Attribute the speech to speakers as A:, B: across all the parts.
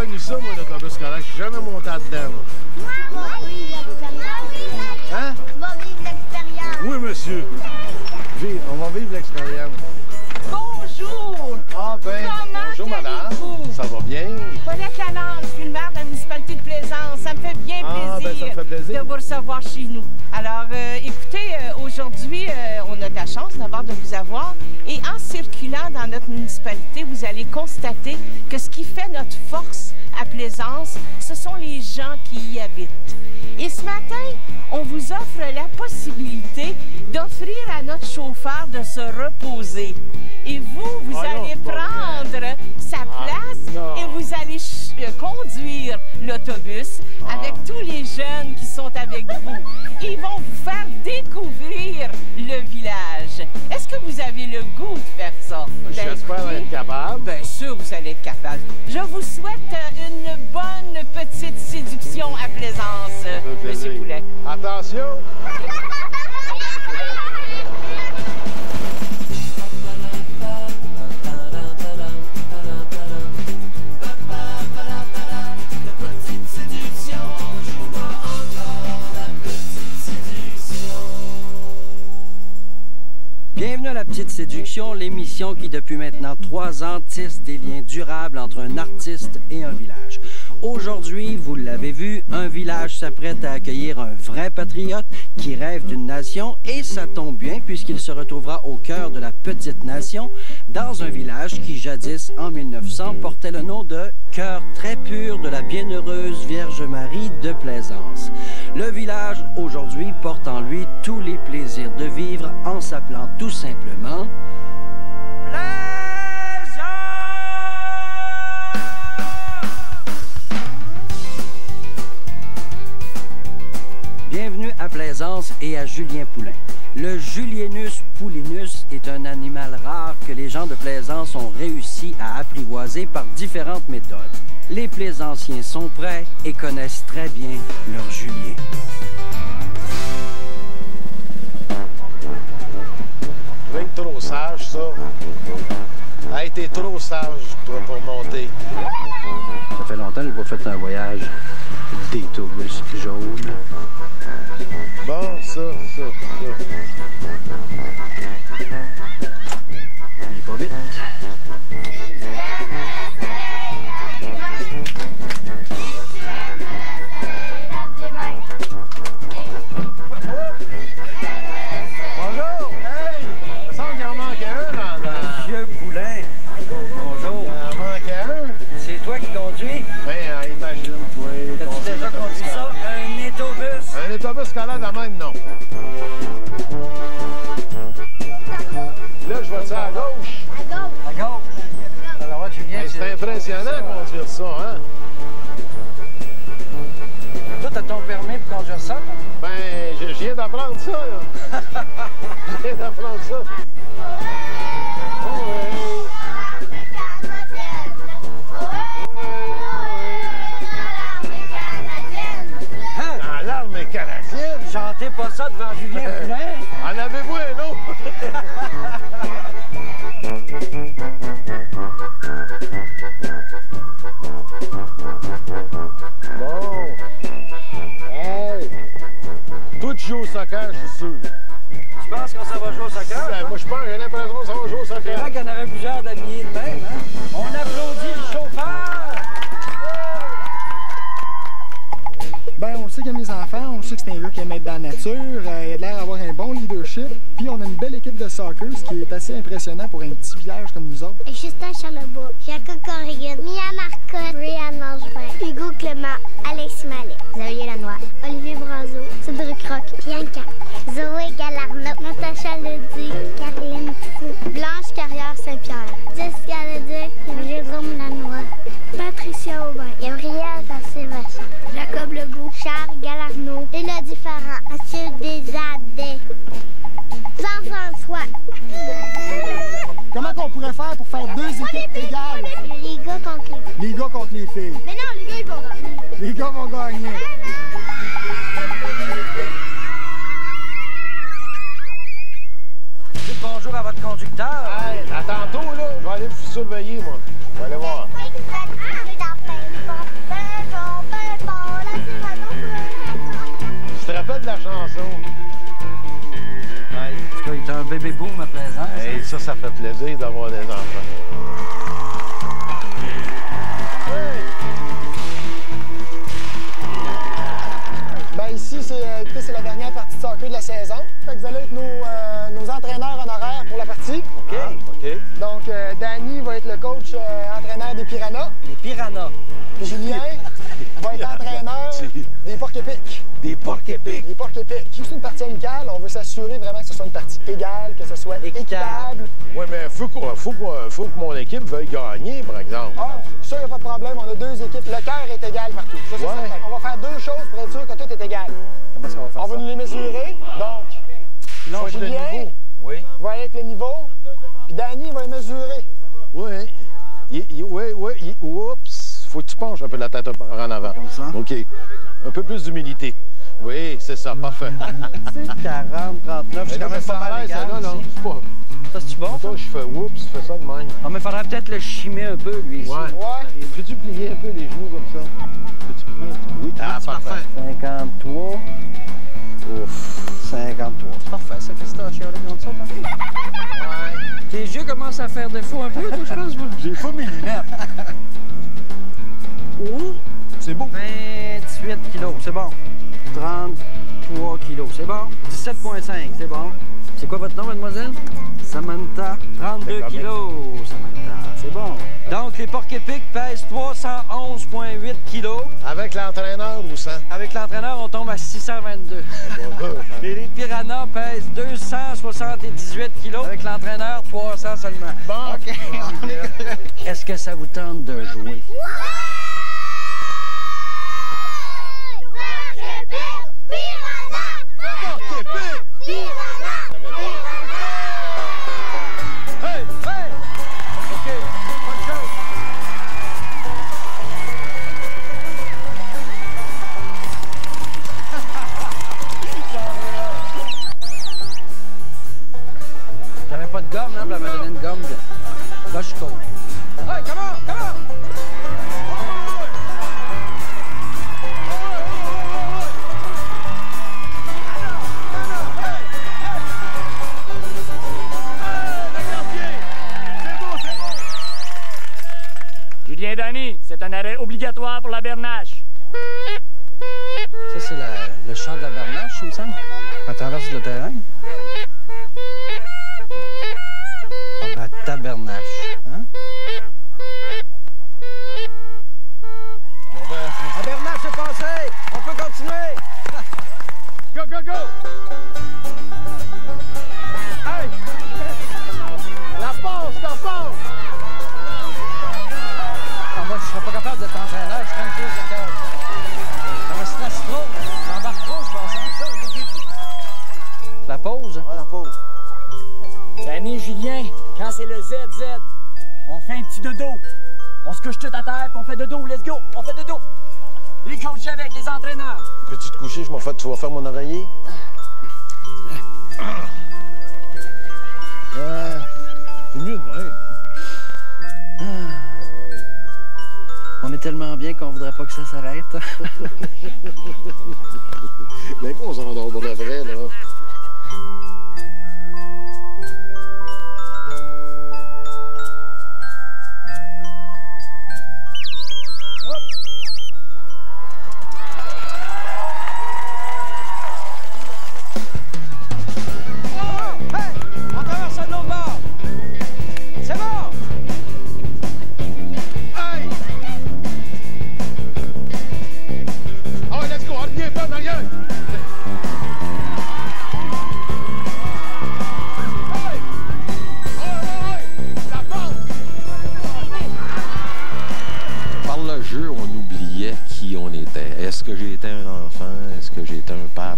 A: connu ça, moi, l'autobus scolaire. Je suis jamais monté dedans, moi.
B: Tu vas vivre l'expérience.
A: Hein?
B: Tu vas vivre l'expérience.
A: Oui, monsieur. On va vivre l'expérience.
C: Bonjour!
A: Ah ben,
C: Comment
A: bonjour madame.
C: allez-vous?
A: Ça va bien?
C: Paulette Lalande, je suis le maire de la municipalité de Plaisance. Ça me fait bien
A: Ah, ben, ça me fait plaisir.
C: de vous recevoir chez nous. Alors, écoutez, aujourd'hui, on a de la chance d'abord de vous avoir. Et en circulant dans notre municipalité, vous allez constater que ce qui fait notre force à Plaisance, ce sont les gens qui y habitent. Et ce matin, on vous offre la possibilité d'offrir à notre chauffeur de se reposer. Et vous allez prendre sa place et vous allez conduire l'autobus avec tous les jeunes qui sont avec vous. Ils vont vous faire découvrir le village. Est-ce que vous avez le goût de faire ça?
A: J'espère être capable.
C: Bien sûr, vous allez être capable. Je vous souhaite une bonne petite séduction à Plaisance, Monsieur Poulet.
A: Attention!
D: Bienvenue à La Petite Séduction, l'émission qui depuis maintenant 3 ans tisse des liens durables entre un artiste et un village. Aujourd'hui, vous l'avez vu, un village s'apprête à accueillir un vrai patriote qui rêve d'une nation et ça tombe bien puisqu'il se retrouvera au cœur de la petite nation dans un village qui jadis, en 1900, portait le nom de Cœur très pur de la bienheureuse Vierge Marie de Plaisance. Le village, aujourd'hui, porte en lui tous les plaisirs de vivre en s'appelant tout simplement Plaisance! Bienvenue à Plaisance et à Julien Poulin. Le Julienus poulinus est un animal rare que les gens de Plaisance ont réussi à apprivoiser par différentes méthodes. Les Plaisanciens sont prêts et connaissent très bien leur Julien.
A: Rien que trop sage, ça. Hey, t'es trop sage, toi, pour monter.
D: Ça fait longtemps que je n'ai pas fait un voyage d'autobus jaune.
A: Bon, ça.
D: Il est pas vite.
A: Bonjour! Hey! Il me semble qu'il en manquait un dans...
D: Monsieur Poulin, bonjour.
A: Il en manquait un?
D: C'est toi qui conduis?
A: Ben, imagine-toi.
D: T'as-tu déjà conduit ça? Un autobus?
A: Un autobus scolaire de même, non. Là, je vais-tu à gauche?
B: À gauche.
D: À gauche. Alors, ouais, Julien,
A: Hey, c'est impressionnant de conduire ça, hein?
D: Toi, t'as ton permis pour conduire ça?
A: Ben, je viens d'apprendre ça, là. Je viens d'apprendre ça. Oh, ouais.
D: Hein?
A: Dans l'armée canadienne.
D: Chantez pas ça devant Julien Poulin.
A: En avez-vous un autre? Bon. Hey. Toi, tu joues au soccer, je suis sûr.
D: Tu penses qu'on s'en va jouer au soccer?
A: Ben, moi, je pense, j'ai l'impression que ça va jouer au
D: C'est
A: soccer.
D: vrai qu'il y en avait plusieurs d'habillés de même, hein? On applaudit le chauffeur!
E: Ben, on le sait qu'il aime les enfants, on le sait que c'est un gars qui aime être dans la nature, il a l'air d'avoir un bon leadership, puis on a une belle équipe de soccer, ce qui est assez impressionnant pour un petit village comme nous autres.
B: Justin Charlebois, Jacob Corrigan, Mia Marcotte, Brianne Langevin, Hugo Clément, Alexis Mallet, Xavier Lanois, Olivier Brazeau, Cédric Roque, Bianca, Zoé Galarnotte, Natacha Ledy, Caroline Fou, Blanche Carrière Saint-Pierre, Jessica Leduc, Jérôme Lanois, Patricia Aubin, Gabriel Sébastien, Jacob Legault, Charles Galarneau, Élodie Ferrand, Mathieu Desadets, Jean-François.
E: Comment qu'on pourrait faire pour faire deux équipes égales?
B: Les gars contre les filles.
E: Les gars contre les filles.
B: Mais non, les gars, ils vont gagner.
E: Les gars vont gagner.
D: Dites bonjour à votre conducteur.
A: Hey, à tantôt, là, je vais aller vous surveiller, moi. Je vais aller voir.
B: Ah,
A: fait de la chanson.
D: Ouais. En tout cas, il est un bébé boom à Plaisance.
A: Hey, ça fait plaisir d'avoir des enfants.
E: Ben ici, c'est la dernière partie de soccer de la saison. Fait que vous allez être nos entraîneurs honoraires pour la partie.
D: OK.
A: Ah, OK.
E: Donc, Danny va être le coach entraîneur des Piranhas.
D: Les piranhas.
E: Puis Julien va être entraîneur des porcs-épics.
A: Des porcs-épics.
E: Les porcs-épics. Juste une partie amicale, on veut s'assurer vraiment que ce soit une partie égale, que ce soit équitable.
A: Oui, mais faut que mon équipe veuille gagner, par exemple.
E: Ah, ça, il n'y a pas de problème. On a deux équipes. Le cœur est égal partout. Ça, c'est certain. On va faire deux choses pour être sûr que tout est égal.
D: Comment ça va faire
E: On va nous les mesurer. Donc, Julien
A: Oui.
E: va aller avec le niveau, puis Danny va les mesurer.
A: Oui. Oups. Faut que tu penches un peu la tête en avant.
D: Comme ça?
A: OK. Un peu plus d'humilité. Oui, c'est ça. Parfait.
D: 40, 39, c'est quand même pas mal égal.
A: Non, c'est pas...
D: Ça, c'est-tu bon?
A: Toi, je fais oups, je fais ça de même.
D: Ah, mais il faudrait peut-être le chimer un peu, lui, ici.
E: Ouais.
A: Peux-tu plier un peu les genoux comme ça? Peux-tu plier un petit peu? Oui. Ah, parfait.
D: 53.
A: Ouf.
D: 53. C'est parfait, ça fait ça, chialer comme ça, ouais. Tes yeux commencent à faire défaut un peu, toi, je pense.
A: J'ai pas mes lunettes.
D: Oh!
A: C'est beau.
D: 28 kilos, c'est bon. 33 kilos, c'est bon. 17,5, c'est bon. C'est quoi votre nom, mademoiselle? Samantha. 32 kilos, Samantha, c'est bon. Donc, les porcs-épics pèsent 311,8 kilos.
A: Avec l'entraîneur ou sans?
D: Avec l'entraîneur, on tombe à 622. Et les piranhas pèsent 278 kilos. Avec l'entraîneur, 300 seulement.
A: Bon.
D: OK. Est-ce que ça vous tente de jouer? J'avais pas de gomme, là, elle m'a donné une gomme. Là, je suis cool. Hey, come on, come on!
F: Julien Danny, c'est un arrêt obligatoire pour la bernache.
D: Ça, c'est le chant de la bernache, il me semble. On traverse le terrain. Ah ben, tabernache, hein? La bernache est passée! On peut continuer!
A: Go, go, go! Hey! La passe!
D: Ah, moi, je serais pas capable d'être entraîneur, je serais une crise de cœur. Ça me stresse trop, j'embarque trop, je pense. La pause?
A: Ah, la pause.
F: Danny, Julien, quand c'est le ZZ, on fait un petit dodo. On se couche tout à terre, puis on fait dodo. Let's go! On fait dodo. Les coachs avec les entraîneurs.
A: Peux-tu te coucher? Tu vas faire mon oreiller? C'est mieux de même.
D: On est tellement bien qu'on voudrait pas que ça s'arrête.
A: Mais qu'on s'endort pour de vrai, là.
G: Est-ce que j'ai été un enfant? Est-ce que j'ai été un parent?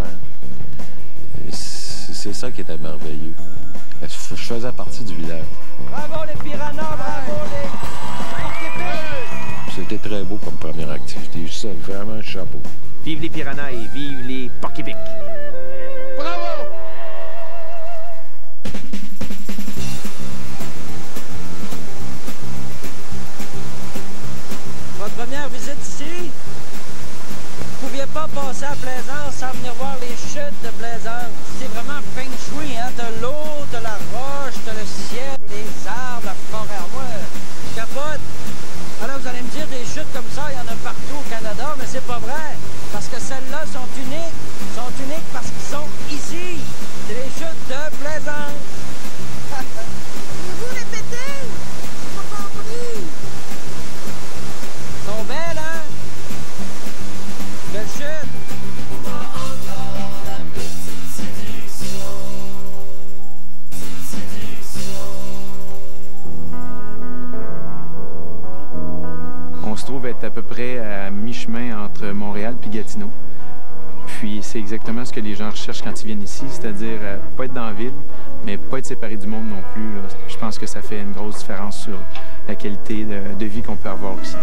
G: C'est ça qui était merveilleux. Je faisais partie du village.
D: Bravo les piranhas! Bravo les porcs-épics!
G: C'était très beau comme première activité. Ça, vraiment un chapeau.
F: Vive les piranhas et vive les porcs-épics!
A: Bravo!
D: Votre première visite ici? Vous ne pouviez pas passer à Plaisance sans venir voir les chiens.
H: vrai à mi-chemin entre Montréal et Gatineau. Puis c'est exactement ce que les gens recherchent quand ils viennent ici, c'est-à-dire pas être dans la ville, mais pas être séparé du monde non plus. Là. Je pense que ça fait une grosse différence sur la qualité de vie qu'on peut avoir ici.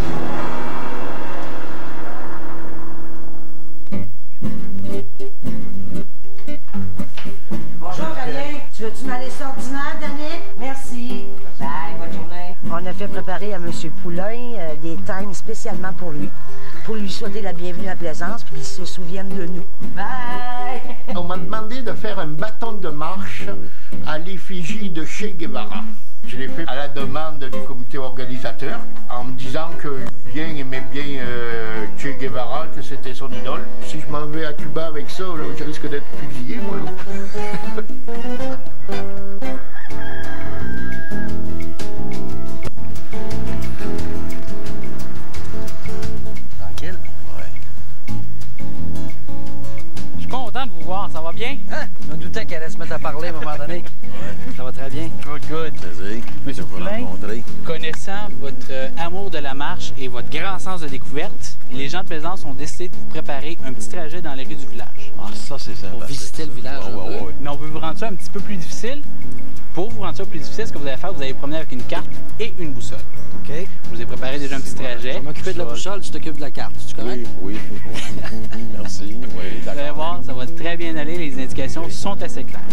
I: Bonjour, Daniel. Tu veux-tu ma laisse ordinaire, Daniel? Merci. Bye, bonne journée. On a fait préparer à M. Poulain des times spécialement pour lui souhaiter la bienvenue à Plaisance puis qu'il se souvienne de nous. Bye!
A: On m'a demandé de faire un bâton de marche à l'effigie de Che Guevara. Je l'ai fait à la demande du comité organisateur en me disant que Julien aimait bien Che Guevara, que c'était son idole. Si je m'en vais à Cuba avec ça, là, je risque d'être fusillé, moi.
D: Tranquille?
F: Ouais.
J: Je suis content de vous voir, ça va bien?
D: Hein? Je me doutais qu'elle allait se mettre à parler à un moment donné. Ça va très bien.
J: Good.
G: Plaisir de vous rencontrer.
J: Connaissant votre amour de la marche et votre grand sens de découverte, les gens de Plaisance ont décidé de vous préparer un petit trajet dans les rues du village.
G: Ah, ça, c'est sympa.
D: Pour visiter le village.
G: Ouais.
J: Mais on veut vous rendre ça un petit peu plus difficile. Pour vous rendre ça plus difficile, ce que vous allez faire, vous allez promener avec une carte et une boussole.
D: OK.
J: Je vous ai préparé déjà un petit trajet.
D: Je vais m'occuper de la boussole, tu t'occupes de la carte. Tu correct?
G: Oui. Merci. Oui,
J: Vous allez
G: d'accord.
J: voir, ça va très bien aller. Les indications sont assez claires.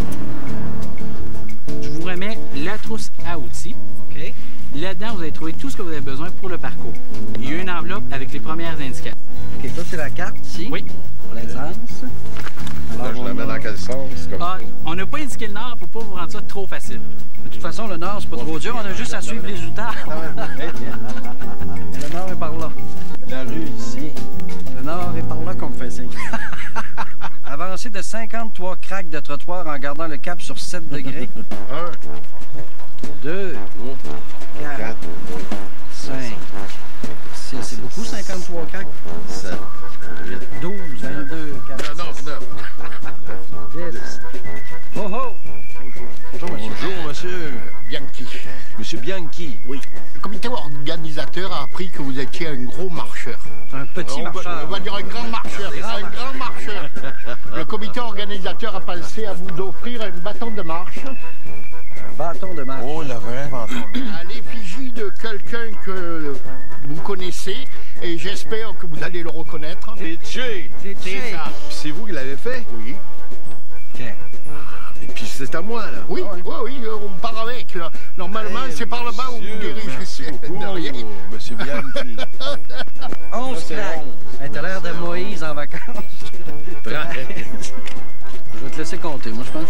J: Je vous remets la trousse à outils.
D: OK.
J: Là-dedans, vous allez trouver tout ce que vous avez besoin pour le parcours. Il y a une enveloppe avec les premières indications.
D: OK, ça, c'est la carte ici.
J: Oui.
D: Pour l'aisance.
G: Là, je la mets dans quel sens? Comme
J: Ah, on n'a pas indiqué le nord pour pas vous rendre ça trop facile.
D: De toute façon, le nord, c'est pas trop dur. On a juste à suivre les outils. Le nord est par là.
G: la rue ici.
D: Le nord est par là qu'on me fait signe. Avancez de 53 craques de trottoir en gardant le cap sur 7 degrés.
A: 1,
D: 2, 4, 5, 6. C'est beaucoup, 53 craques?
G: 7, 8,
D: 12, 22, 4,
A: 9.
D: 10. Oh oh! Bonjour, monsieur.
G: Bonjour, monsieur.
A: Bianchi.
G: Monsieur Bianchi.
A: Oui. Le comité organisateur a appris que vous étiez un gros marcheur.
D: Un petit marcheur.
A: On va dire un grand marcheur. Un grand marcheur. Le comité organisateur a pensé à vous offrir un bâton de marche.
D: Un bâton de marche.
G: Oh, le vrai bâton.
A: À l'effigie de quelqu'un que vous connaissez. Et j'espère que vous allez le reconnaître.
G: C'est Che.
D: C'est
A: C'est ça.
G: Puis c'est vous qui l'avez fait?
A: Oui.
D: OK.
G: Et puis c'est à moi, là.
A: Oui, on part avec. Là. Normalement, c'est par là-bas où vous dirigez.
G: Merci beaucoup,
A: De rien.
G: monsieur Bianchi.
D: 11
G: Ça, c'est
D: craques.
G: bon.
D: Hey, t'as l'air de Moïse en vacances. Je vais te laisser compter, moi, je pense.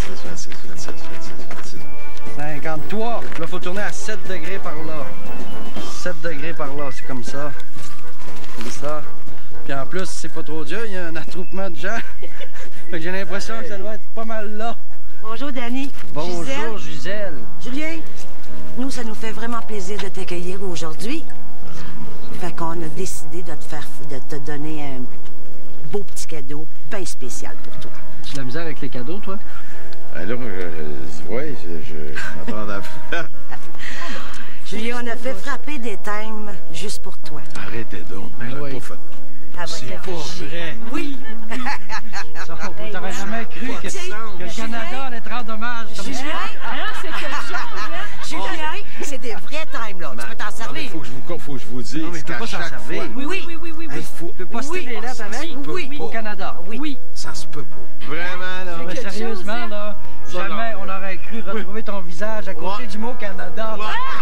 D: 53. Là, il faut tourner à 7 degrés par là. 7 degrés par là, c'est comme ça. Comme ça. Puis en plus, c'est pas trop dur, il y a un attroupement de gens. Fait que j'ai l'impression que ça doit être pas mal là.
I: Bonjour, Dani.
D: Bonjour, Gisèle.
I: Julien, nous, ça nous fait vraiment plaisir de t'accueillir aujourd'hui. Fait qu'on a décidé de te donner un beau petit cadeau bien spécial pour toi.
D: Tu as de la misère avec les cadeaux, toi?
G: Alors, ouais, je m'attendais à faire.
I: Julien, on a fait frapper des thèmes juste pour toi.
G: Arrêtez donc.
D: Ben
G: on l'a
D: oui.
G: pas fait.
D: C'est pas vrai.
I: Oui.
D: Ça, t'aurais jamais cru que le Canada allait te rendre hommage. Comme ça.
C: C'est quelque chose, hein?
I: Julien, c'est des vrais times, là. Tu peux t'en servir.
G: Faut que je vous dise
D: Non, mais il peut
G: qu'à
D: pas s'en
G: chaque
D: servir.
G: fois,
I: Oui.
G: il faut...
D: Tu peux poster
I: Oui.
D: les lettres avec
I: Oui.
D: au Canada.
I: Oui.
G: Ça se peut pas. Vraiment, là.
D: Mais
C: quelque
D: sérieusement,
C: chose,
D: là,
G: Ça,
D: jamais
G: non,
D: on aurait cru retrouver ton visage à côté
G: Ouais.
D: du mot Canada.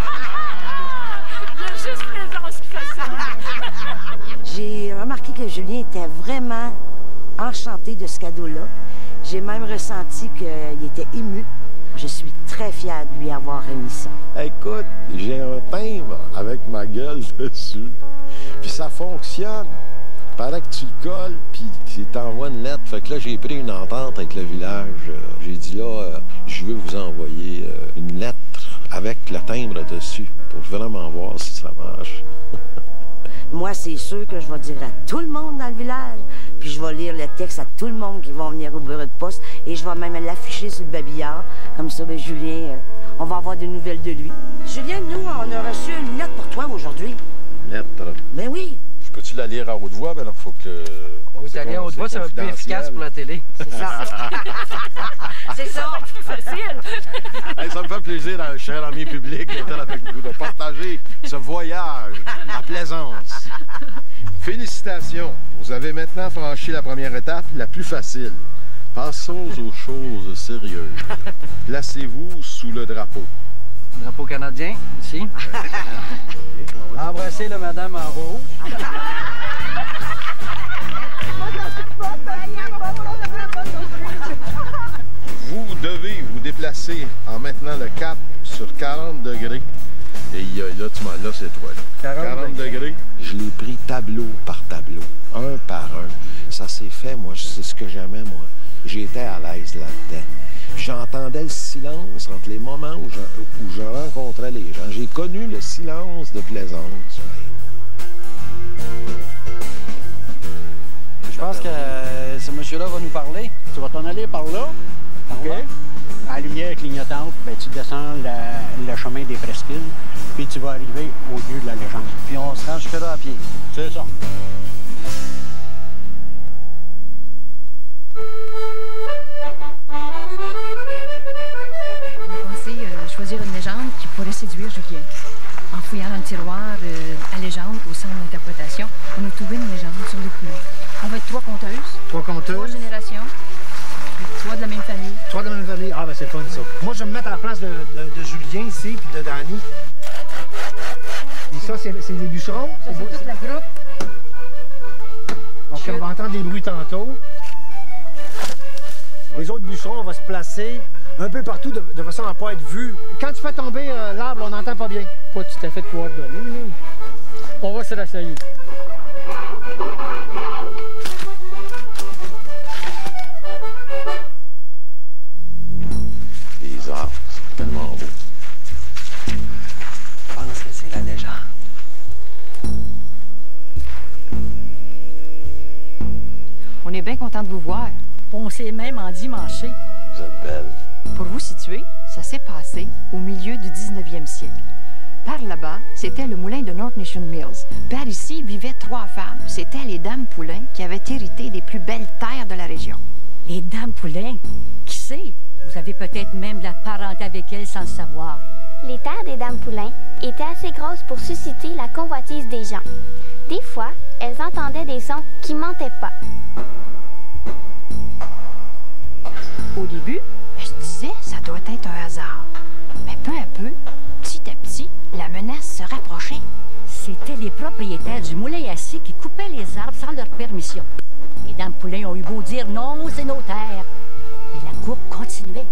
C: Il y a juste Plaisance qui fait ça.
I: J'ai remarqué que Julien était vraiment enchanté de ce cadeau-là. J'ai même ressenti qu'il était ému. Je suis très fière de lui avoir remis ça.
K: Écoute, j'ai un timbre avec ma gueule dessus. Puis ça fonctionne. Paraît que tu le colles, puis tu t'envoies une lettre. Fait que là, j'ai pris une entente avec le village. J'ai dit là, je veux vous envoyer une lettre avec le timbre dessus pour vraiment voir si ça marche.
I: Moi, c'est sûr que je vais dire à tout le monde dans le village. Puis je vais lire le texte à tout le monde qui va venir au bureau de poste. Et je vais même l'afficher sur le babillard. Comme ça, ben, Julien, on va avoir des nouvelles de lui. Julien, nous, on a reçu une lettre pour toi aujourd'hui.
K: lettre.
I: Ben oui.
K: Je peux-tu la lire à haute voix? Ben non, faut que...
D: Au italien, haute voix, c'est un peu plus efficace pour la télé.
I: C'est ça. C'est ça.
L: Facile.
K: Hey, ça me fait plaisir, cher ami public, d'être avec vous, de partager ce voyage à Plaisance. Félicitations. Vous avez maintenant franchi la première étape, la plus facile. Passons aux choses sérieuses. Placez-vous sous le drapeau.
D: Drapeau canadien, ici. Embrassez la madame en rouge.
K: Vous devez vous déplacer en maintenant le cap sur 40 degrés. Et là, là c'est toi. Là. 40 degrés. Je l'ai pris tableau par tableau, un par un. Ça s'est fait, moi, c'est ce que j'aimais, moi. J'étais à l'aise là-dedans. J'entendais le silence entre les moments où je rencontrais les gens. J'ai connu le silence de Plaisance.
D: Je pense que ce monsieur-là va nous parler.
F: Tu vas t'en aller par là. OK. À la lumière clignotante, ben, tu descends le chemin des presqu'îles, puis tu vas arriver au lieu de la légende.
D: Puis on se rend jusque-là à pied.
F: C'est ça.
L: Choisir une légende qui pourrait séduire Julien. En fouillant dans le tiroir à légende au centre d'interprétation, on a trouvé une légende sur les poulets. On va être 3 conteuses.
E: 3 conteuses.
L: 3 générations. 3 de la même famille.
E: 3 de la même famille. Ah, ben c'est le fun, ça. Moi, je vais me mettre à la place de Julien ici, puis de Danny. Et ça, c'est des bûcherons.
L: Ça, c'est toute la groupe.
E: Donc, on va entendre des bruits tantôt. Les autres bûcherons, on va se placer un peu partout de façon à ne pas être vu. Quand tu fais tomber l'arbre, on n'entend pas bien.
F: Pas tout à fait coordonné. On va se rassayer.
K: Les arbres, c'est tellement beau.
D: Je pense que c'est la légende.
L: On est bien content de vous voir.
M: On s'est même endimanché.
K: Vous êtes belle.
L: Pour vous situer, ça s'est passé au milieu du 19e siècle. Par là-bas, c'était le moulin de North Nation Mills. Par ici vivaient 3 femmes. C'étaient les Dames Poulain qui avaient hérité des plus belles terres de la région.
M: Les Dames Poulain? Qui sait? Vous avez peut-être même de la parenté avec elles sans le savoir.
B: Les terres des Dames Poulain étaient assez grosses pour susciter la convoitise des gens. Des fois, elles entendaient des sons qui mentaient pas.
L: Au début, je disais, ça doit être un hasard. Mais peu à peu, petit à petit, la menace se rapprochait.
M: C'était les propriétaires du moulin assis qui coupaient les arbres sans leur permission. Les Dames Poulain ont eu beau dire non, c'est nos terres. Et la coupe continuait.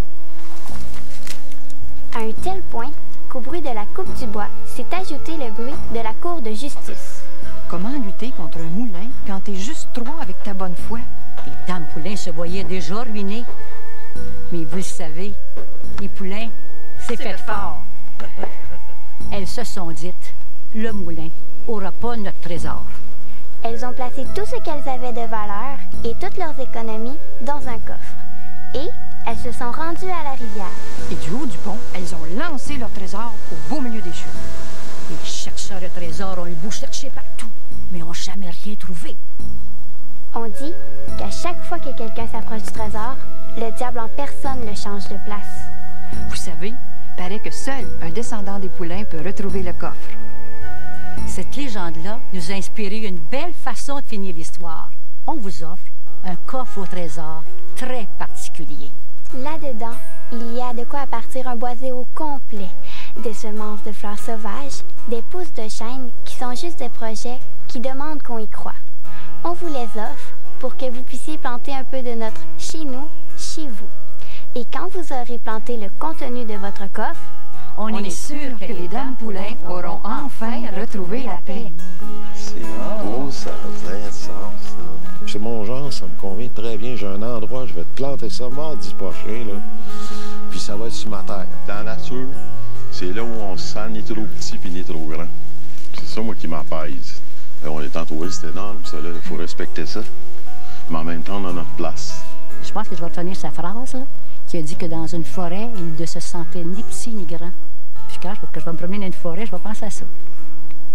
B: À un tel point qu'au bruit de la coupe du bois s'est ajouté le bruit de la cour de justice.
L: Comment lutter contre un moulin quand t'es juste 3 avec ta bonne foi?
M: Les Dames Poulain se voyaient déjà ruinées. Mais vous le savez, les Poulain, c'est fait fort. Elles se sont dites, le moulin n'aura pas notre trésor.
B: Elles ont placé tout ce qu'elles avaient de valeur et toutes leurs économies dans un coffre. Et elles se sont rendues à la rivière.
L: Et du haut du pont, elles ont lancé leur trésor au beau milieu des chutes.
M: Les chercheurs de trésors ont eu beau chercher partout, mais n'ont jamais rien trouvé.
B: On dit qu'à chaque fois que quelqu'un s'approche du trésor, le diable en personne le change de place.
L: Vous savez, paraît que seul un descendant des Poulains peut retrouver le coffre.
M: Cette légende-là nous a inspiré une belle façon de finir l'histoire. On vous offre un coffre au trésor très particulier.
B: Là-dedans, il y a de quoi à partir un boisé au complet. Des semences de fleurs sauvages, des pousses de chêne qui sont juste des projets qui demandent qu'on y croit. On vous les offre pour que vous puissiez planter un peu de notre « chez nous, chez vous ». Et quand vous aurez planté le contenu de votre coffre,
L: on est sûr que les Dames Poulain auront enfin retrouvé la paix.
K: C'est beau, ça a plein de sens, là. C'est mon genre, ça me convient très bien. J'ai un endroit, je vais te planter ça mardi prochain, là. Puis ça va être sur ma terre.
N: Dans la nature, c'est là où on se sent ni trop petit puis ni trop grand. C'est ça, moi, qui m'apaise. On est en tourisme, c'est énorme, ça, là. Il faut respecter ça. Mais en même temps, on a notre place.
M: Je pense que je vais retenir sa phrase, là, qui a dit que dans une forêt, il ne se sentait ni petit ni grand. Puis quand je vais me promener dans une forêt, je vais penser à ça.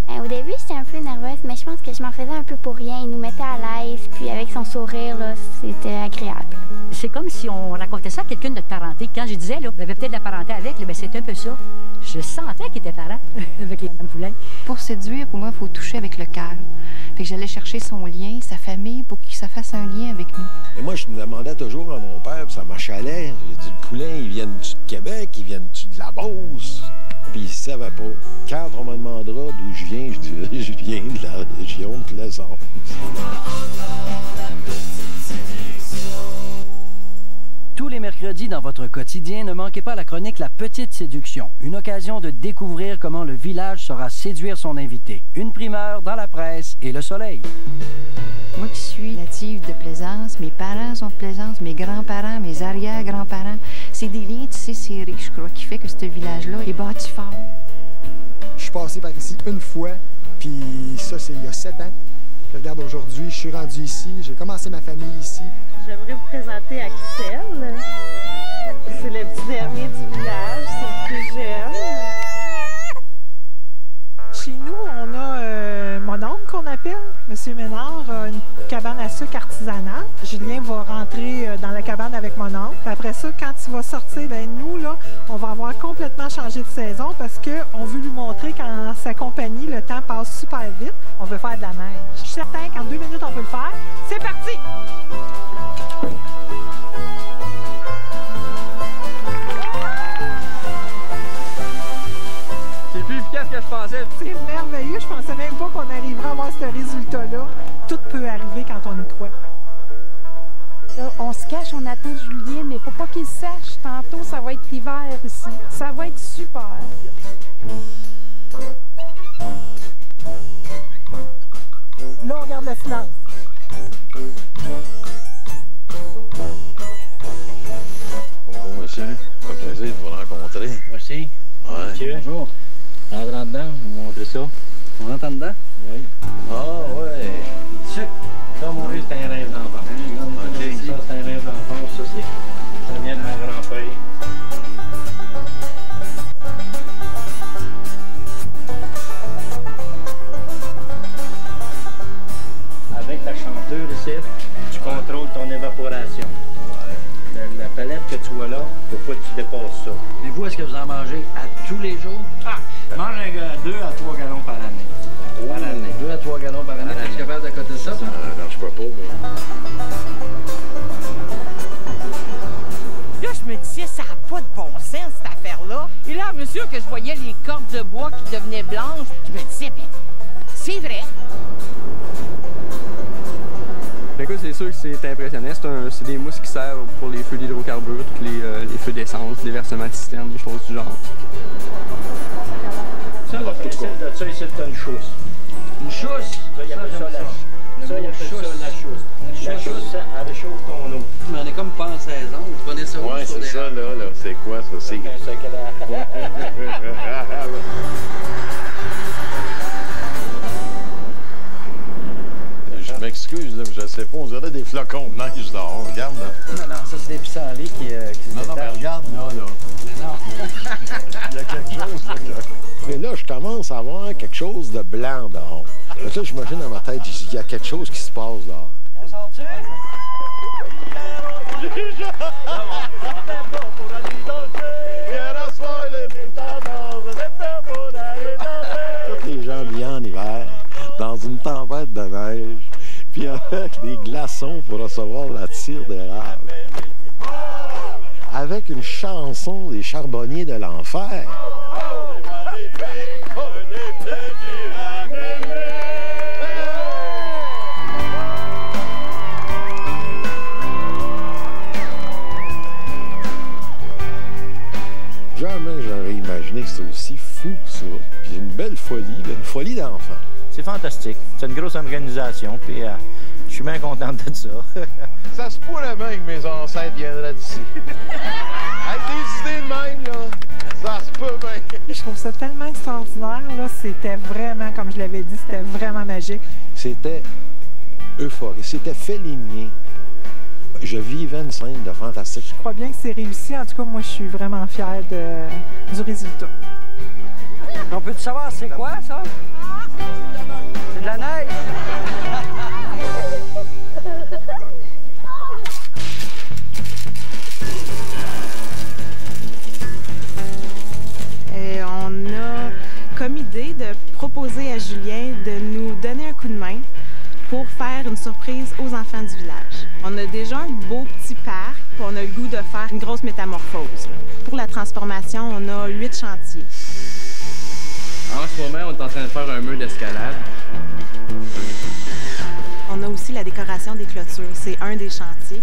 B: Au début, j'étais un peu nerveuse, mais je pense que je m'en faisais un peu pour rien. Il nous mettait à l'aise, puis avec son sourire, là, c'était agréable.
M: C'est comme si on racontait ça à quelqu'un de notre parenté. Quand je disais, là, on avait peut-être de la parenté avec, là, ben, c'était un peu ça. Je sentais qu'il était parent avec les Madame Poulain.
L: Pour séduire, pour moi, il faut toucher avec le cœur. Fait que j'allais chercher son lien, sa famille, pour qu'il se fasse un lien avec nous.
K: Et moi, je me demandais toujours à mon père, puis ça m'achalait. J'ai dit, le Poulain, ils viennent-tu de Québec, ils viennent-tu de la Beauce? Puis il ne savait pas. Quand on me demandera d'où je viens, je dirai, je viens de la région de Plaisance.
D: Tous les mercredis dans votre quotidien, ne manquez pas la chronique La Petite Séduction. Une occasion de découvrir comment le village saura séduire son invité. Une primeur dans la presse et Le Soleil.
L: Moi qui suis native de Plaisance, mes parents sont de Plaisance, mes grands-parents, mes arrière-grands-parents. C'est des liens tissés serrés, je crois, qui fait que ce village-là est bâti fort.
E: Je suis passé par ici une fois, puis ça, c'est il y a 7 ans. Je regarde aujourd'hui, je suis rendu ici, j'ai commencé ma famille ici.
O: J'aimerais vous présenter Axel. C'est le petit dernier du village, c'est le plus jeune. Chez nous, on a mon oncle qu'on appelle, M. Ménard, une cabane à sucre artisanale. Julien va rentrer dans la cabane avec mon oncle. Après ça, quand il va sortir, ben nous, là, on va avoir complètement changé de saison parce qu'on veut lui montrer qu'en sa compagnie, le temps passe super vite. On veut faire de la neige. Je suis certain qu'en 2 minutes, on peut le faire. C'est parti!
F: C'est plus efficace que je pensais.
O: C'est merveilleux. Je pensais même pas qu'on arriverait à avoir ce résultat-là. Tout peut arriver quand on y croit.
P: Là, on se cache, on attend Julien, mais faut pas qu'il sache. Tantôt, ça va être l'hiver ici. Ça va être super.
O: Là, on regarde le silence.
N: Bonjour, monsieur. Ça fait plaisir de vous rencontrer.
J: Merci.
N: Ouais.
J: Monsieur. Bonjour. Rentre en dedans, vous montrez ça. On rentre en dedans? Oui.
N: Ah, ouais.
J: Ça, mon vieux, c'est un rêve d'enfant. Okay. Ça, c'est un rêve d'enfant. Ça vient de mon grand-père. Avec la chanteuse ici, tu contrôles ton évaporation. La palette que tu vois là, il faut pas que tu dépasses ça.
D: Et vous, est-ce que vous en mangez à tous les jours?
J: Ah! Je mange 2 à 3 gallons par année.
D: Oh. Par année. 2 à 3 gallons par année. Es-tu capable de coter ça, toi?
N: Non, je peux pas, mais...
C: Là, je me disais, ça n'a pas de bon sens, cette affaire-là. Et là, à mesure que je voyais les cordes de bois qui devenaient blanches, je me disais, ben, c'est vrai.
H: Écoute, c'est sûr que c'est impressionnant. C'est des mousses qui servent pour les feux d'hydrocarbures, tous les feux d'essence, les versements de citernes, des choses du genre.
J: Ça, le principe de ça, ici, c'est une chousse.
D: Une chousse?
J: Ça, il appelle ça la chousse. Ça, il appelle ça la chousse. La chousse, elle réchauffe ton eau.
D: Mais on est comme pas en saison. Vous prenez ça où?
N: Ouais, c'est ça, là. C'est quoi, ça? C'est... Je m'excuse, je sais pas, on dirait des flocons de neige dehors. Regarde, là.
D: Non, ça, c'est des pissenlits qui se
N: Non, mais regarde, là.
D: Mais non.
N: Il y a quelque chose, là.
K: Mais là, je commence à voir quelque chose de blanc dehors. Là, j'imagine dans ma tête, il y a quelque chose qui se passe dehors.
D: On sort-tu?
K: Tous les gens bien en hiver, dans une tempête de neige, puis avec des glaçons pour recevoir la tire d'érable. Avec une chanson des charbonniers de l'enfer. Jamais j'aurais imaginé que c'était aussi fou que ça. Puis une belle folie, là, une folie d'enfant.
J: C'est fantastique. C'est une grosse organisation, puis je suis bien content de ça.
N: Ça se pourrait bien que mes ancêtres viendraient d'ici. Avec des idées de même, là, ça se peut bien.
O: Je trouve ça tellement extraordinaire, là. C'était vraiment, comme je l'avais dit, c'était vraiment magique.
K: C'était euphorique, c'était félinien. Je vivais une scène de fantastique.
O: Je crois bien que c'est réussi. En tout cas, moi, je suis vraiment fière du résultat.
D: On peut-tu savoir c'est quoi, ça? C'est de la neige!
C: On a comme idée de proposer à Julien de nous donner un coup de main pour faire une surprise aux enfants du village. On a déjà un beau petit parc, on a le goût de faire une grosse métamorphose. Pour la transformation, on a 8 chantiers.
Q: En ce moment, on est en train de faire un mur d'escalade.
C: On a aussi la décoration des clôtures, c'est un des chantiers.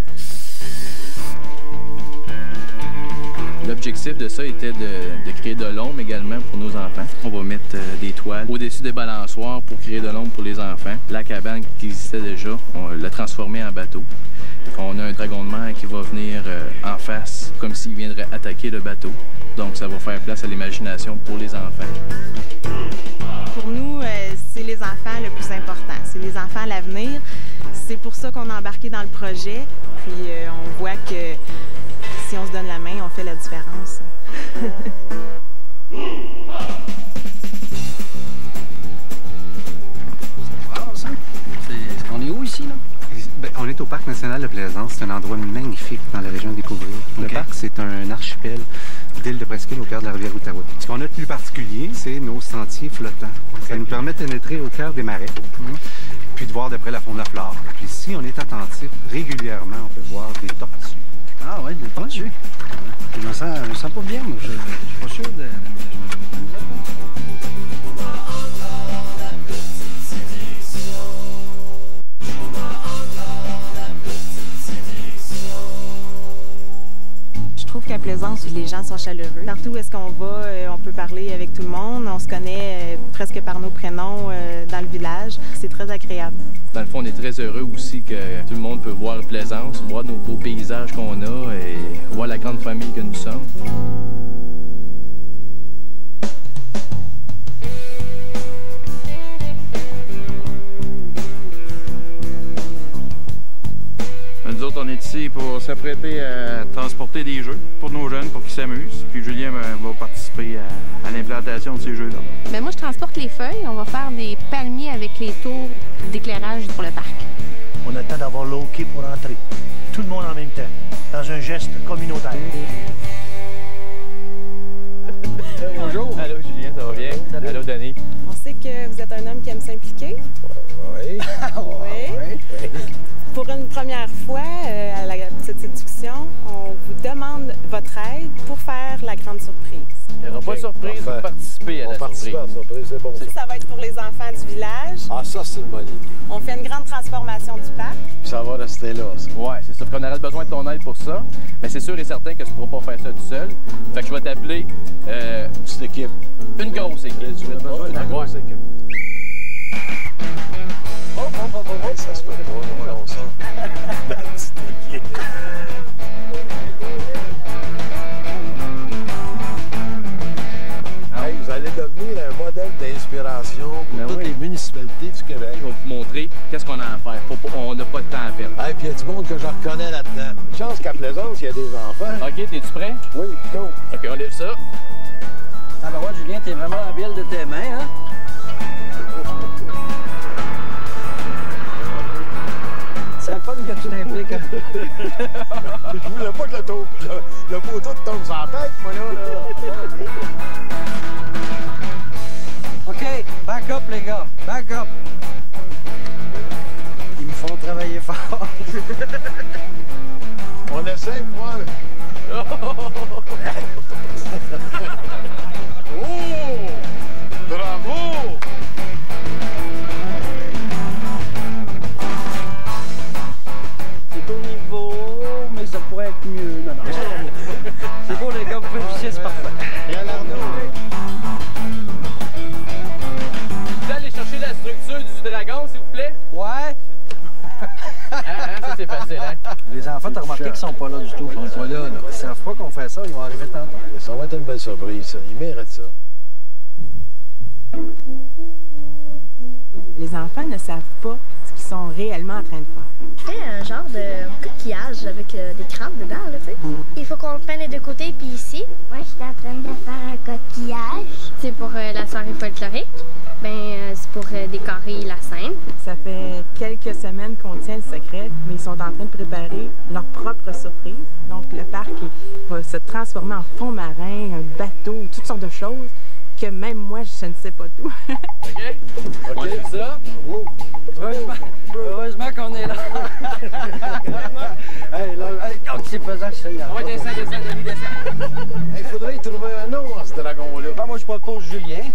Q: L'objectif de ça était de créer de l'ombre également pour nos enfants. On va mettre des toiles au-dessus des balançoires pour créer de l'ombre pour les enfants. La cabane qui existait déjà, on l'a transformée en bateau. On a un dragon de mer qui va venir en face, comme s'il viendrait attaquer le bateau. Donc ça va faire place à l'imagination pour les enfants.
C: Pour nous, c'est les enfants le plus important. C'est les enfants à l'avenir. C'est pour ça qu'on a embarqué dans le projet. Puis on voit que si on se donne la main, on fait la différence.
D: On est où ici, là?
R: Ben, on est au Parc national de Plaisance. C'est un endroit magnifique dans la région à découvrir. Le parc, c'est un archipel d'îles de presqu'île au cœur de la rivière Outaouais. Ce qu'on a de plus particulier, c'est nos sentiers flottants. Ça nous permet de pénétrer au cœur des marais, puis de voir de près la faune de la flore. Puis si on est attentif, régulièrement, on peut voir des tortues.
D: Ah oui, des tortues. Je me sens pas bien, moi. Je suis pas sûr de...
C: Je trouve qu'à Plaisance, les gens sont chaleureux. Partout où est-ce qu'on va, on peut parler avec tout le monde. On se connaît presque par nos prénoms dans le village. C'est très agréable.
Q: Dans le fond, on est très heureux aussi que tout le monde peut voir Plaisance, voir nos beaux paysages qu'on a et voir la grande famille que nous sommes.
S: Nous autres, on est ici pour s'apprêter à transporter des jeux pour nos jeunes, pour qu'ils s'amusent. Puis Julien va participer à l'implantation de ces jeux-là.
T: Ben moi, je transporte les feuilles. On va faire des palmiers avec les tours d'éclairage pour le parc.
U: On attend d'avoir l'OK pour entrer. Tout le monde en même temps, dans un geste communautaire.
Q: Bonjour. Allô Julien, ça va bien? Salut. Allô Denis.
C: On sait que vous êtes un homme qui aime s'impliquer.
D: Oui.
C: Oui. Pour une première fois, à la petite séduction, on vous demande votre aide pour faire la grande surprise.
Q: Il n'y aura pas de surprise, vous participez à la surprise.
K: À la surprise, c'est bon.
C: Ça va être pour les enfants du village.
K: Ah, ça, c'est une bonne idée.
C: On fait une grande transformation du parc.
K: Puis ça va rester là, ça.
Q: Ouais, c'est sûr qu'on aurait besoin de ton aide pour ça. Mais c'est sûr et certain que tu ne pourras pas faire ça tout seul. Fait que je vais t'appeler...
K: une petite équipe.
Q: Une grosse équipe.
K: Tu as besoin d'une grosse équipe. Ça se peut pas, on sent. La petite équipe. Hey, vous allez devenir un modèle d'inspiration pour toutes les municipalités du Québec.
Q: Je vais vous montrer qu'est-ce qu'on a à faire. On n'a pas de temps à perdre.
K: Hey, puis il y a du monde que je reconnais là-dedans. Chance qu'à Plaisance, il y a des enfants.
Q: OK, t'es-tu prêt?
K: Oui, go.
Q: OK, on lève ça.
D: Ça va voir, Julien, t'es vraiment habile de tes mains, hein? C'est le fun que tu t'impliques.
K: Je voulais pas que le poteau te tombe sur la tête, moi, là.
D: OK, back up, les gars. Back up. Ils me font travailler fort.
K: On essaie, moi.
S: Oh! Bravo!
D: C'est au niveau, mais ça pourrait être mieux. Non, non. C'est beau, les gars, vous pouvez pisser, c'est parfait.
K: Et à l'Arnaud.
Q: Vous allez chercher la structure du dragon, s'il vous plaît?
D: Ouais.
Q: Ça, c'est facile, hein?
D: Les enfants, t'as remarqué qu'ils sont pas là du tout. Ils sont pas là, là. Ils savent pas qu'on fait ça, ils vont arriver tantôt.
K: Ça va être une belle surprise, ça. Ils méritent ça.
C: Les enfants ne savent pas ce qu'ils sont réellement en train de faire.
B: Je fais un genre de coquillage avec des crabes dedans, là, tu sais. Il faut qu'on le peine des deux côtés, puis ici. Moi, je suis en train de faire un coquillage. C'est pour la soirée folklorique. Ben, c'est pour
A: Ça fait quelques semaines qu'on tient le secret, mais ils sont en train de préparer leur propre surprise. Donc, le parc va se transformer en fond marin, un bateau, toutes sortes de choses que même moi, je ne sais pas tout.
D: OK? On fait ça. Heureusement qu'on est là. Hey, là, c'est pesant, je sais.
S: Ouais, descends, Denis, descends.
K: Il faudrait y trouver un nom à ce dragon-là.
D: Ah, moi, je propose Julien.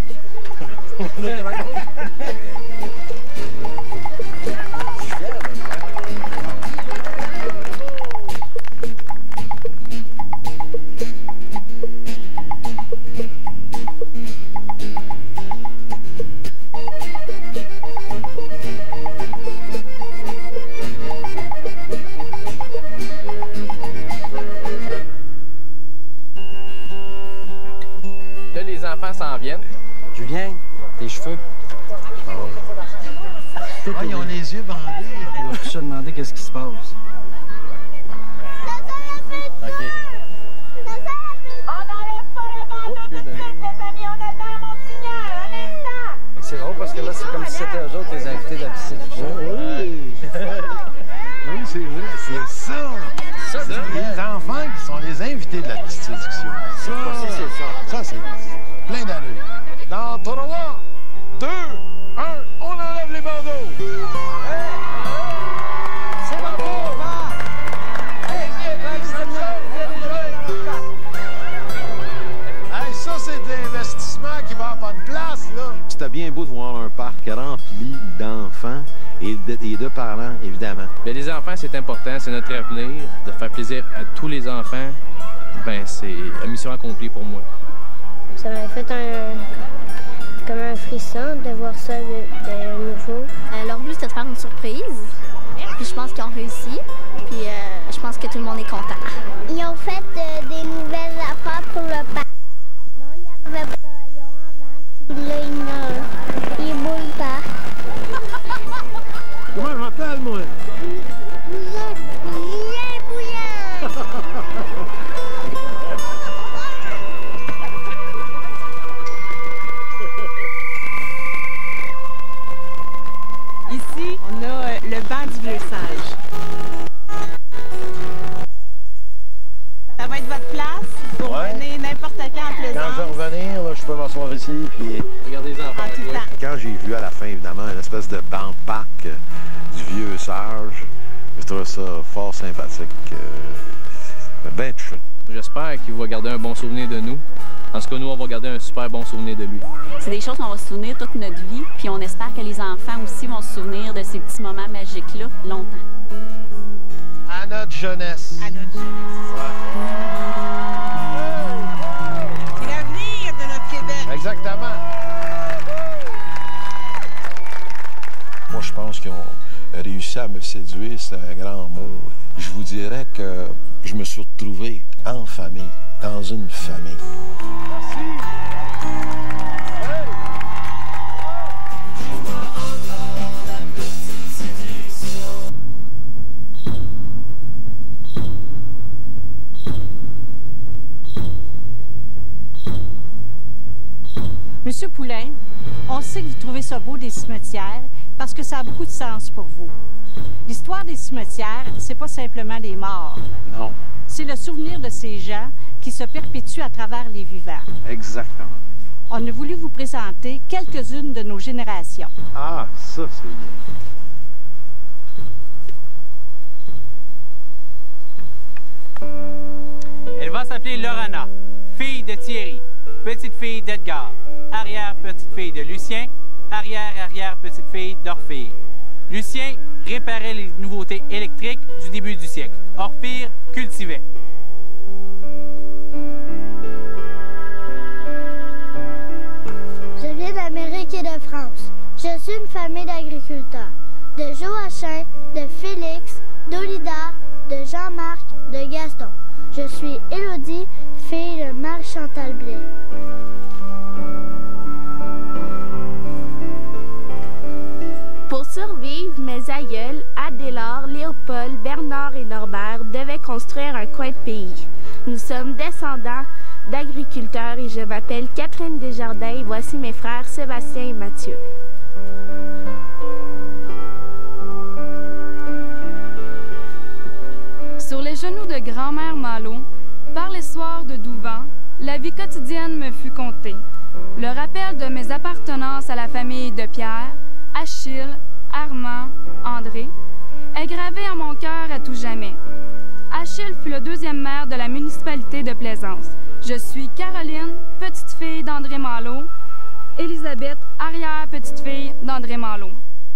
Q: Là, les enfants s'en viennent.
D: Julien, tes cheveux.
K: Ah, ils ont les yeux bandés.
D: Il va se demander qu'est-ce qui se passe.
Q: OK.
D: C'est drôle parce que là, c'est comme si c'était eux autres les invités de la petite séduction.
K: Oui, oui, c'est vrai, c'est ça.
D: Ça,
K: c'est les enfants qui sont les invités de la petite séduction. Ça, ça c'est plein d'allure. Dans 3, 2, 1, on enlève les bandeaux.
D: C'est bravo,
K: Hey, ça, c'est de l'investissement qui va à bonne place, là.
N: C'était bien beau de voir un parc rempli d'enfants et de parents, évidemment.
Q: Bien, les enfants, c'est important, c'est notre avenir. De faire plaisir à tous les enfants, ben c'est la mission accomplie pour moi.
B: Ça m'a fait comme un frisson de voir ça de nouveau.
V: Leur but, c'était de faire une surprise. Puis je pense qu'ils ont réussi. Puis je pense que tout le monde est content.
B: Ils ont fait des nouvelles affaires pour le parc. Non, il n'y avait pas de rayon avant. Puis là, il boule pas.
K: Comment je m'appelle, moi?
B: Julien Bouillant!
A: Ici, on a le banc du vieux sage. Ça va être votre place pour venir n'importe quand en plaisance.
K: Quand je vais revenir, là, je peux m'asseoir ici. Puis...
Q: Regardez les enfants.
A: tout le temps.
N: Quand j'ai vu à la fin, évidemment, une espèce de banc parc du vieux sage, je trouve ça fort sympathique. Bien touchant.
Q: J'espère qu'il va garder un bon souvenir de nous. En ce cas, nous, on va garder un super bon souvenir de lui.
W: C'est des choses qu'on va se souvenir toute notre vie, puis on espère que les enfants aussi vont se souvenir de ces petits moments magiques-là longtemps.
K: À notre jeunesse.
A: À notre jeunesse. C'est l'avenir de notre Québec.
K: Exactement.
N: Moi, je pense qu'ils ont réussi à me séduire, c'est un grand mot. Je vous dirais que je me suis retrouvé en famille, dans une famille.
K: Merci.
M: Monsieur Poulain, on sait que vous trouvez ça beau des cimetières parce que ça a beaucoup de sens pour vous. L'histoire des cimetières, c'est pas simplement les morts.
N: Non.
M: C'est le souvenir de ces gens qui se perpétuent à travers les vivants.
N: Exactement.
M: On a voulu vous présenter quelques-unes de nos générations.
N: Ah, ça, c'est bien.
F: Elle va s'appeler Lorana, fille de Thierry, petite-fille d'Edgar, arrière-petite-fille de Lucien, arrière-arrière-petite-fille d'Orphire. Lucien réparait les nouveautés électriques du début du siècle. Orphire cultivait.
B: Je viens d'Amérique et de France. Je suis une famille d'agriculteurs. De Joachim, de Félix, d'Olida, de Jean-Marc, de Gaston. Je suis Élodie, fille de Marie-Chantal Blais.
V: Pour survivre, mes aïeuls, Adélard, Léopold, Bernard et Norbert devaient construire un coin de pays. Nous sommes descendants d'agriculteurs et je m'appelle Catherine Desjardins et voici mes frères Sébastien et Mathieu.
G: genoux de grand-mère Malo, par les soirs de doux vent, la vie quotidienne me fut contée. Le rappel de mes appartenances à la famille de Pierre, Achille, Armand, André, est gravé en mon cœur à tout jamais. Achille fut le 2e maire de la municipalité de Plaisance. Je suis Caroline, petite-fille d'André Malo, Élisabeth, arrière-petite-fille d'André Malo.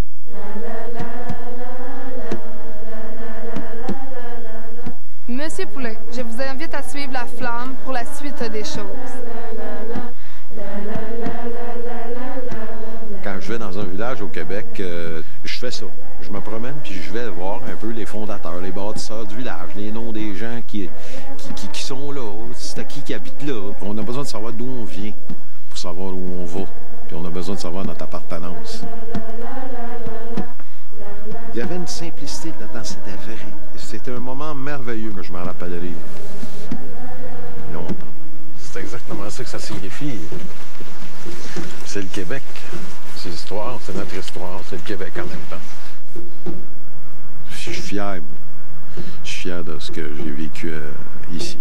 I: Monsieur Poulain, je vous invite à suivre la flamme pour la suite des choses.
N: Quand je vais dans un village au Québec, je fais ça. Je me promène puis je vais voir un peu les fondateurs, les bâtisseurs du village, les noms des gens qui sont là, c'est à qui habite là. On a besoin de savoir d'où on vient pour savoir où on va. Puis on a besoin de savoir notre appartenance. Il y avait une simplicité là-dedans, c'était vrai. C'était un moment merveilleux que je m'en rappellerai longtemps. C'est exactement ça que ça signifie. C'est le Québec. C'est l'histoire, c'est notre histoire, c'est le Québec en même temps. Je suis fier. Je suis fier de ce que j'ai vécu ici.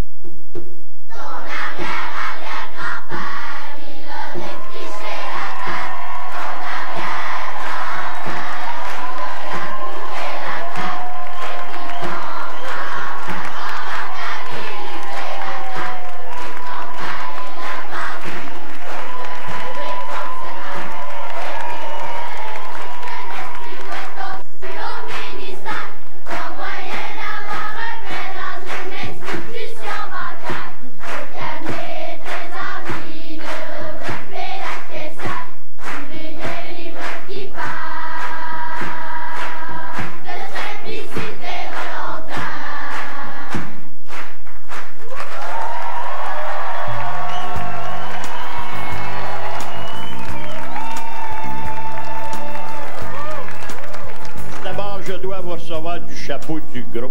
J: Chapeau du gros.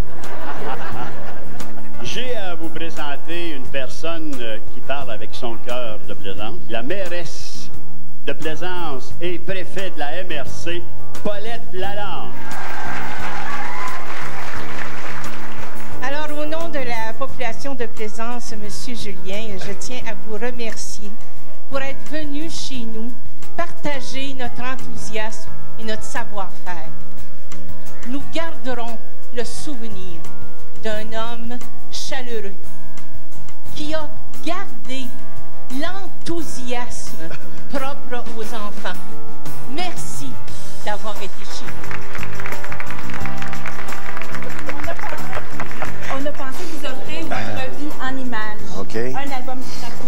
J: J'ai à vous présenter une personne qui parle avec son cœur de Plaisance. La mairesse de Plaisance et préfet de la MRC, Paulette Lalande.
C: Alors, au nom de la population de Plaisance, Monsieur Julien, je tiens à vous remercier pour être venu chez nous, partager notre enthousiasme et notre savoir-faire. Nous garderons le souvenir d'un homme chaleureux qui a gardé l'enthousiasme propre aux enfants. Merci d'avoir été chez nous.
L: On a pensé vous offrir votre vie en images.
K: OK.
L: Un album graphique.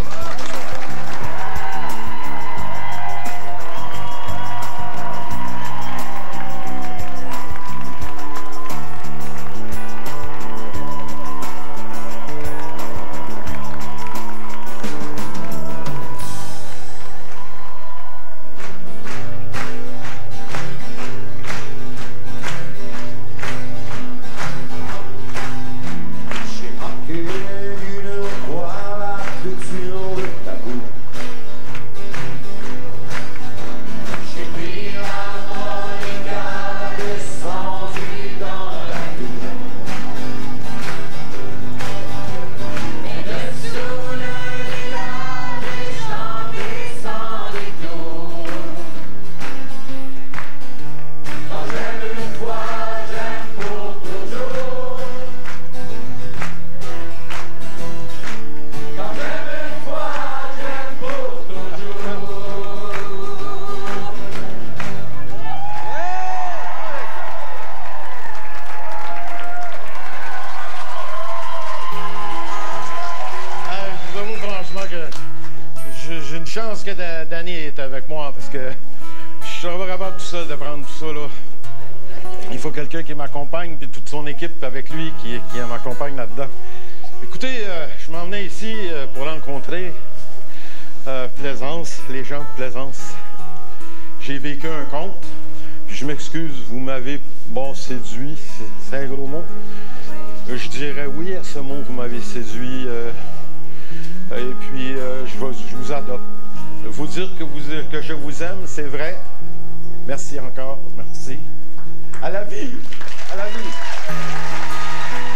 K: J'ai une chance que Danny est avec moi parce que je serais pas capable tout seul de prendre tout ça, là. Il faut quelqu'un qui m'accompagne, puis toute son équipe avec lui qui m'accompagne là-dedans. Écoutez, je m'emmenais ici pour rencontrer Plaisance, les gens de Plaisance. J'ai vécu un conte, puis je m'excuse, vous m'avez, bon, séduit, c'est un gros mot. Je dirais oui à ce mot, vous m'avez séduit. Et puis, je vous adopte. Vous dire que je vous aime, c'est vrai. Merci encore, merci. À la vie! À la vie!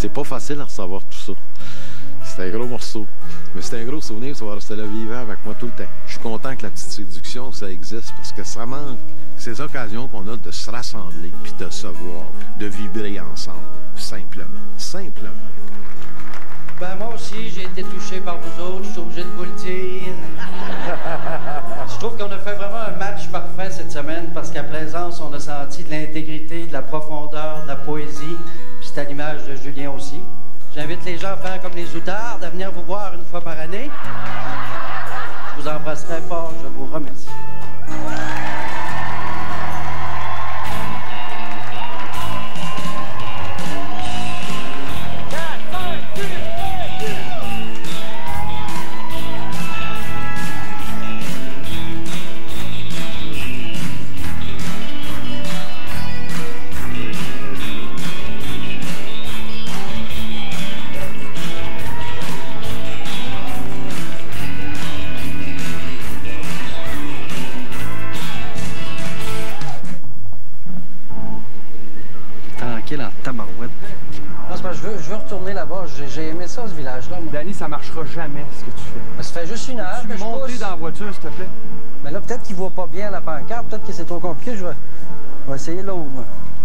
N: C'est pas facile à recevoir tout ça. C'est un gros morceau. Mais c'est un gros souvenir, ça va rester là vivant avec moi tout le temps. Je suis content que la petite séduction, ça existe, parce que ça manque ces occasions qu'on a de se rassembler, puis de se voir, de vibrer ensemble. Simplement. Simplement.
D: Ben moi aussi, j'ai été touché par vous autres, je suis obligé de vous le dire. Je trouve qu'on a fait vraiment un match parfait cette semaine, parce qu'à Plaisance, on a senti de l'intégrité, de la profondeur, de la poésie, puis c'est à l'image de Julien aussi. J'invite les gens à faire comme les Outardes, à venir vous voir une fois par année. Je vous embrasse très fort, je vous remercie. En tabarouette. Non, c'est parce que je veux retourner là-bas. J'ai aimé ça, ce village-là.
E: Danny, ça marchera jamais, ce que tu fais.
D: Mais ça fait juste une heure que je pousse.
E: Monter dans la voiture, s'il te plaît.
D: Mais là, peut-être qu'il voit pas bien la pancarte. Peut-être que c'est trop compliqué. Je vais essayer l'autre, moi.